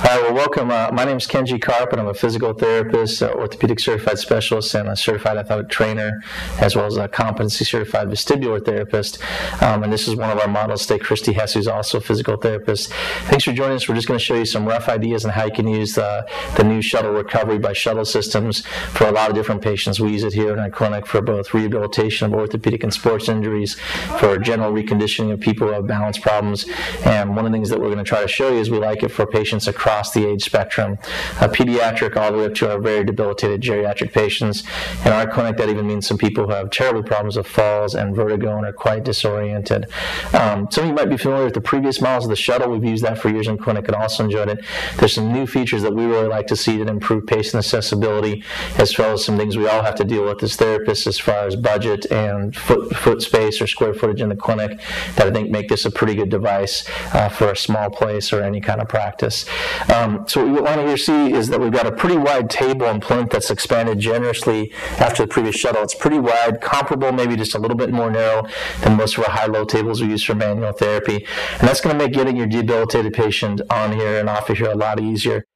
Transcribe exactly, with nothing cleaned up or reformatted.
Hi, well, welcome. Uh, my name is Kenji Karp, and I'm a physical therapist, uh, orthopedic certified specialist, and a certified athletic trainer, as well as a competency certified vestibular therapist. Um, and this is one of our models today, Christy Hess, who's also a physical therapist. Thanks for joining us. We're just going to show you some rough ideas on how you can use the, the new shuttle recovery by shuttle systems for a lot of different patients. We use it here in our clinic for both rehabilitation of orthopedic and sports injuries, for general reconditioning of people who have balance problems. And one of the things that we're going to try to show you is we like it for patients across the age spectrum, uh, pediatric all the way up to our very debilitated geriatric patients. In our clinic, that even means some people who have terrible problems with falls and vertigo and are quite disoriented. Um, some of you might be familiar with the previous models of the shuttle. We've used that for years in clinic and also enjoyed it. There's some new features that we really like to see that improve patient accessibility, as well as some things we all have to deal with as therapists as far as budget and foot, foot space or square footage in the clinic, that I think make this a pretty good device uh, for a small place or any kind of practice. Um, so what we want to see is that we've got a pretty wide table and plinth that's expanded generously after the previous shuttle. It's pretty wide, comparable, maybe just a little bit more narrow than most of our high-low tables we use for manual therapy. And that's going to make getting your debilitated patient on here and off of here a lot easier.